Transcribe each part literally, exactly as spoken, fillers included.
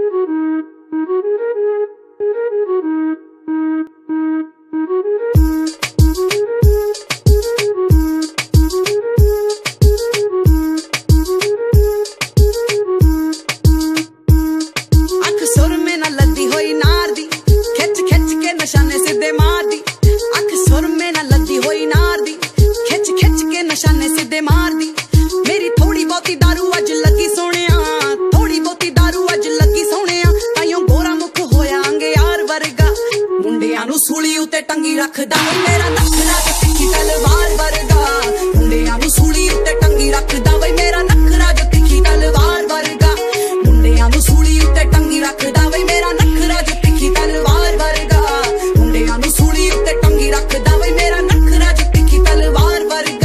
मेरी थोड़ी बहुती दारू अज लगी सोनिया, थोड़ी बहुती दारू अज लगी सोनिया, ताइयों गोरा मुख होया अंगे यार वर्गा, मुंडियां नू सूली उते टंगी रखदा मेरा नखरा जो तिखी तलवार वर्गा, मुंडियां नू सूली उते टंगी रखदा वई मेरा नखरा जो तिखी तलवार वर्गा, मुंडियां नू सूली उते टंगी रखदा वई मेरा नखरा जो तिखी तलवार वर्गा, मुंडियां नू सूली उते टंगी रखदा वई मेरा नखरा जो तिखी तलवार वर्गा।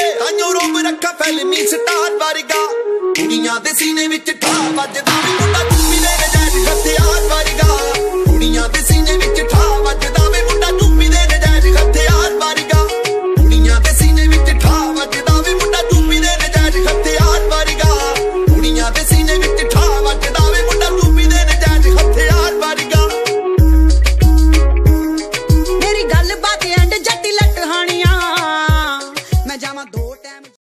फिल्मी स्टार वर्गा कुड़ियां दे सीने विच ठा वजदा मुंडा